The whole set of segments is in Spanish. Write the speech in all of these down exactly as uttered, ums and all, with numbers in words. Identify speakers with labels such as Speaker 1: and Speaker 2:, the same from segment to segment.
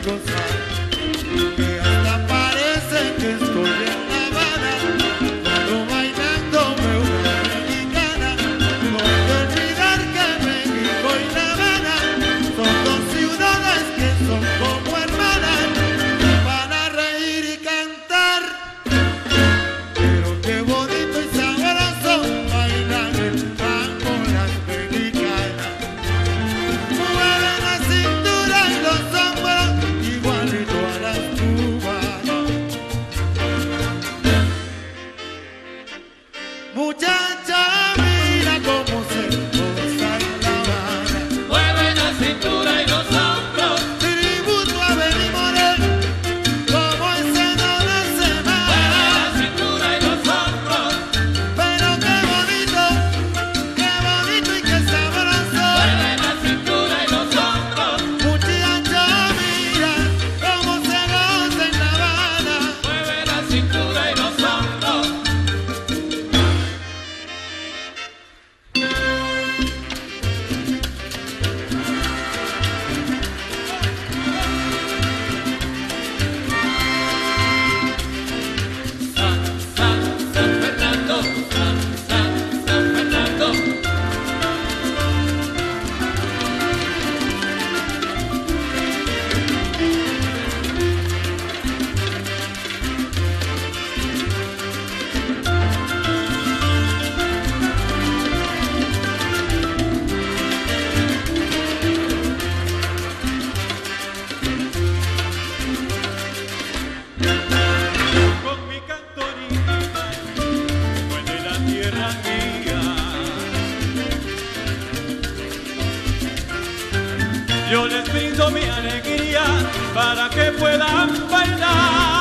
Speaker 1: Yo les brindo mi alegría para que puedan bailar.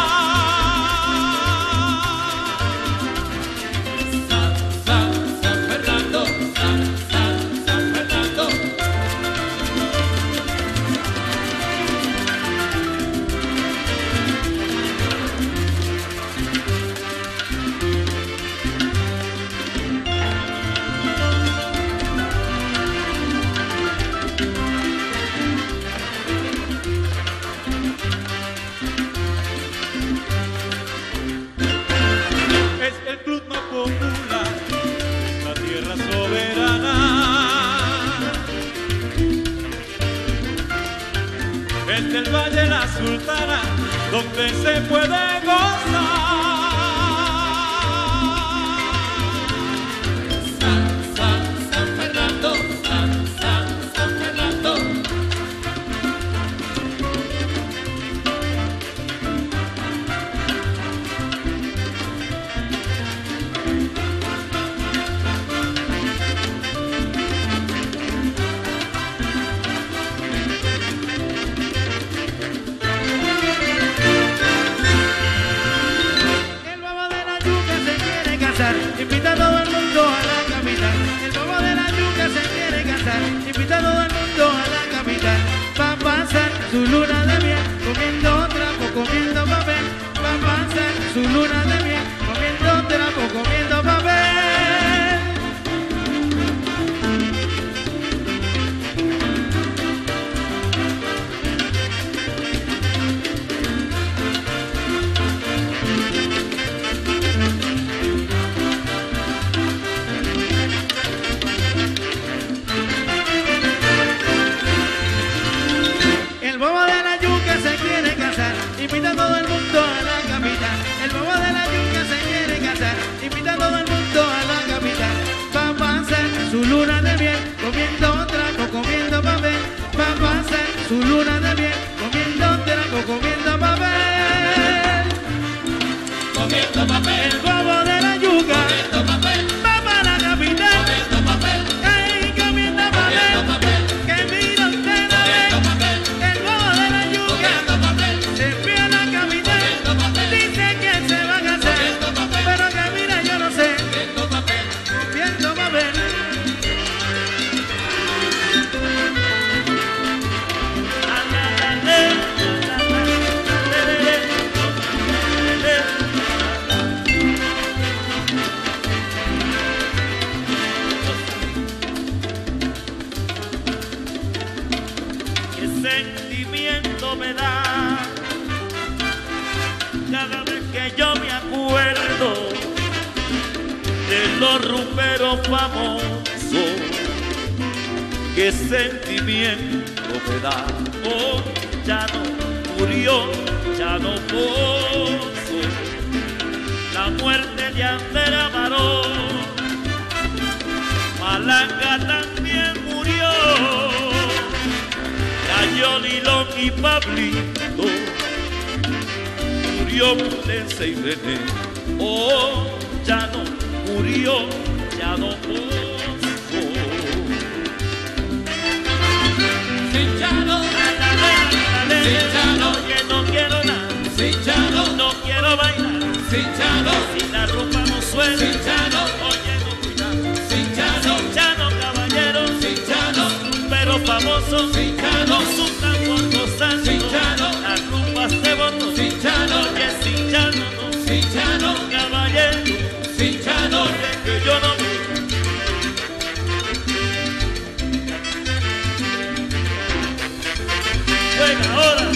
Speaker 1: San, San, San Fernando, San, San, San Fernando. La tierra soberana es del Valle La Sultana, donde se puede gozar. San, San, San Fernando, San, San, San Fernando. los rumberos famosos, qué sentimiento me da. Oh, ya no murió, ya no pozo, la muerte de Ander Amaró. Malanga también murió, cayó Lilón y Pablito, murió Pulense y René. Oh, ya no murió, ya no pozo.
Speaker 2: Cinchano, Cinchano,
Speaker 1: que no quiero nada,
Speaker 2: Cinchano,
Speaker 1: no quiero bailar,
Speaker 2: Cinchano,
Speaker 1: si la rumba no suena,
Speaker 2: Cinchano,
Speaker 1: oye no cuidado,
Speaker 2: Cinchano,
Speaker 1: Cinchano caballero,
Speaker 2: Cinchano,
Speaker 1: pero famoso,
Speaker 2: Cinchano,
Speaker 1: no sucan por gozar,
Speaker 2: Cinchano,
Speaker 1: las rumbas se botó,
Speaker 2: Cinchano,
Speaker 1: oye Cinchano, no,
Speaker 2: Cinchano,
Speaker 1: caballero,
Speaker 2: Cinchano,
Speaker 1: oye que yo no vi. Buena hora.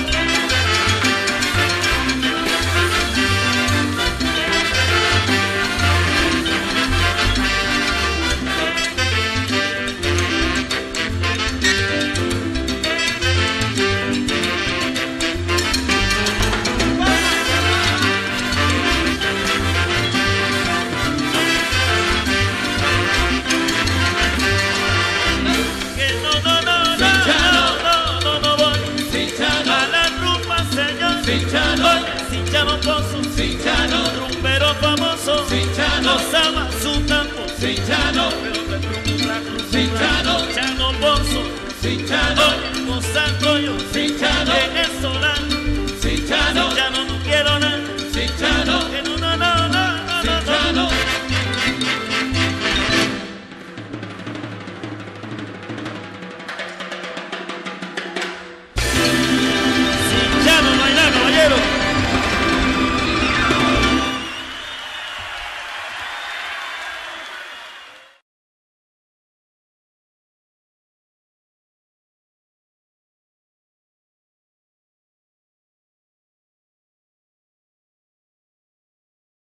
Speaker 1: Que no, no, no, no, no, no, no voy a la rumba, señor.
Speaker 2: Cinchano,
Speaker 1: Oye, Cinchano Pozo,
Speaker 2: Cinchano,
Speaker 1: rumbero famoso,
Speaker 2: Cinchano,
Speaker 1: los ama su tampo,
Speaker 2: Cinchano,
Speaker 1: pero de rumba,
Speaker 2: Cinchano,
Speaker 1: Cinchano Pozo,
Speaker 2: Cinchano,
Speaker 1: oye, gozando yo,
Speaker 2: Cinchano,
Speaker 1: en el solar.